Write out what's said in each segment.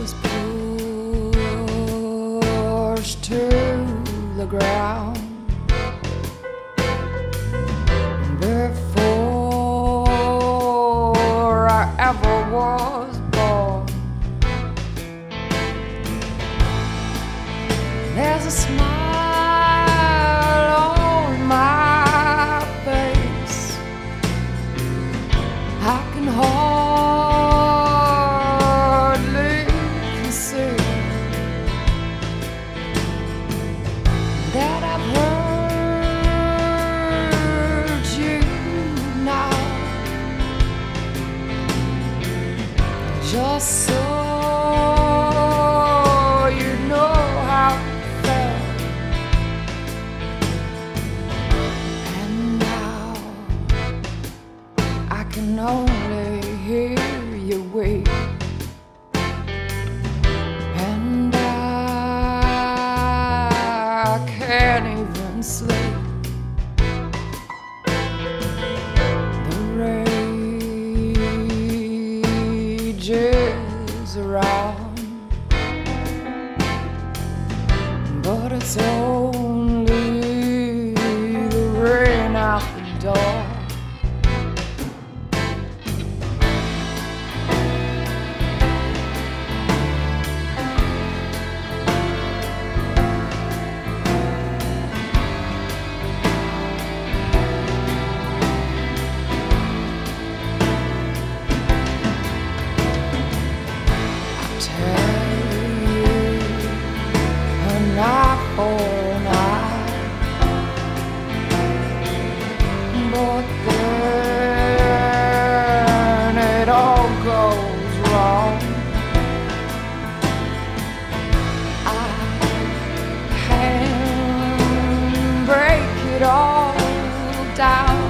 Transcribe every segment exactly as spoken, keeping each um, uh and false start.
was pushed to the ground before I ever was born. There's a smile on my face. I can hardly conceal that I've heard you now, just so you know how it felt. And now I can only hear you weep, and I can't even sleep. The rage is around, but it's only the rain out the door. An eye for an eye, but then it all goes wrong. I can break it all down,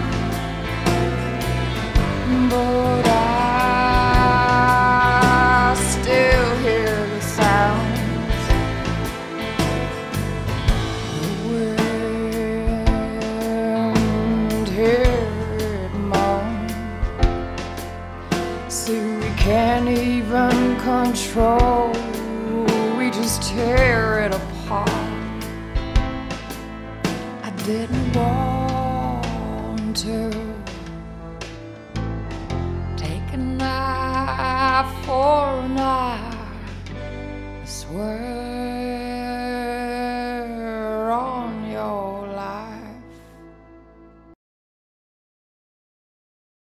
but I still hear the sounds. The wind, hear it moan. See, we can't even control, we just tear it apart. I didn't want to,